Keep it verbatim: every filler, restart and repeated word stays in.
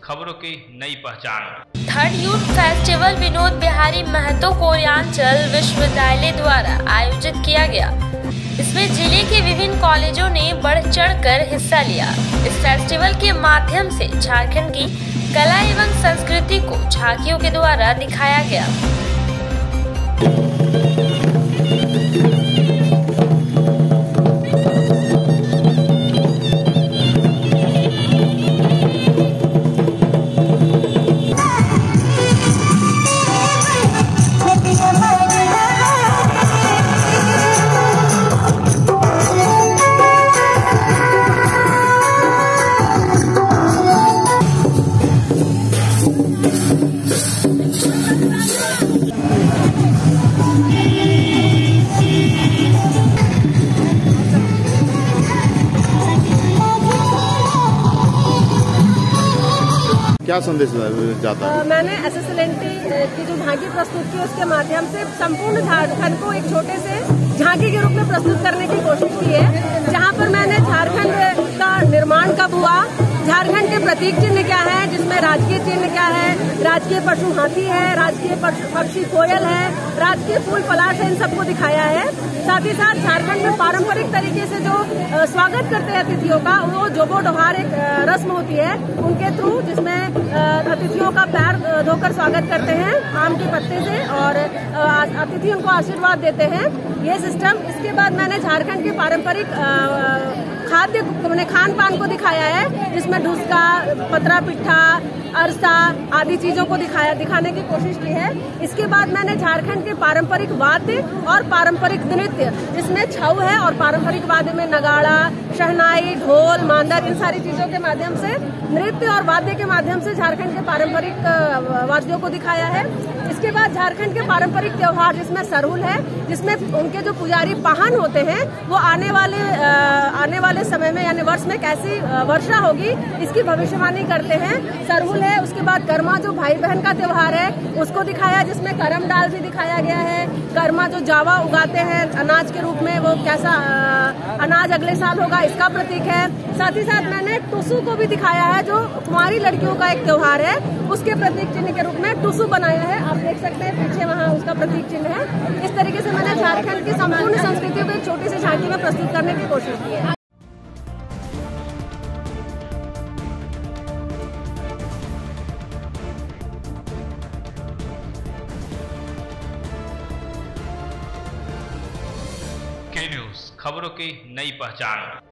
खबरों की नई पहचान। Third youth festival Vinod Bihari Mahto Koylanchal विश्वविद्यालय द्वारा आयोजित किया गया। इसमें जिले के विभिन्न कॉलेजों ने बढ़ चढ़कर हिस्सा लिया। इस फेस्टिवल के माध्यम से झारखंड की कला एवं संस्कृति को झांकियों के द्वारा दिखाया गया। क्या संदेश जाता है? मैंने S S L N T की जो झांकी प्रस्तुत की उसके माध्यम से संपूर्ण झारखंड को एक छोटे से झांकी के रूप में प्रस्तुत करने की कोशिश की है, जहां पर मैंने झारखंड का निर्माण कब हुआ, झारखंड के प्रतीक चिन्ह क्या है, जिसमें राजकीय चिन्ह क्या है, राजकीय पशु हाथी है, राजकीय पक्षी कोयल है, राजकीय फूल पलाश है, इन सबको दिखाया है। साथ ही साथ झारखंड में पारंपरिक तरीके से जो स्वागत करते हैं अतिथियों का, वो जोबो डोहार एक रस्म होती है उनके थ्रू, जिसमें अतिथियों का पैर धोकर स्वागत करते हैं आम के पत्ते से और अतिथि उनको आशीर्वाद देते हैं, ये सिस्टम। इसके बाद मैंने झारखंड के पारंपरिक खाद्य मैंने खान पान को दिखाया है, जिसमें ढुसका, पतरा पिट्ठा, अरसा आदि चीजों को दिखाया दिखाने की कोशिश की है। इसके बाद मैंने झारखंड के पारंपरिक वाद्य और पारंपरिक नृत्य, जिसमें छऊ है और पारंपरिक वाद्य में नगाड़ा, शहनाई, ढोल, मांदर, इन सारी चीजों के माध्यम से नृत्य और वाद्य के माध्यम से झारखंड के पारंपरिक वाद्यों को दिखाया है। इसके बाद झारखंड के पारंपरिक त्योहार, जिसमें सरहुल है, जिसमें उनके जो पुजारी पाहन होते हैं वो आने वाले आने वाले समय में यानी वर्ष में कैसी वर्षा होगी इसकी भविष्यवाणी करते हैं, सरहुल है। उसके बाद कर्मा जो भाई बहन का त्योहार है उसको दिखाया, जिसमें करम डाल भी दिखाया गया है। कर्मा जो जावा उगाते हैं अनाज के रूप में, वो कैसा अनाज अगले साल होगा इसका प्रतीक है। साथ ही साथ मैंने टुसु को भी दिखाया है, जो कुंवारी लड़कियों का एक त्योहार है, उसके प्रतीक चिन्ह के रूप में टुसु बनाया है। आप देख सकते हैं पीछे वहाँ उसका प्रतीक चिन्ह है। इस तरीके से मैंने झारखंड की संपूर्ण संस्कृति को एक छोटी सी झांकी में प्रस्तुत करने की कोशिश की है। के न्यूज़, खबरों की नई पहचान।